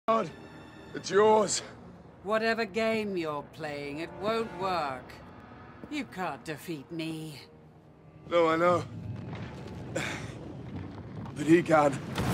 God, it's yours. Whatever game you're playing, it won't work. You can't defeat me. No, I know. But he can.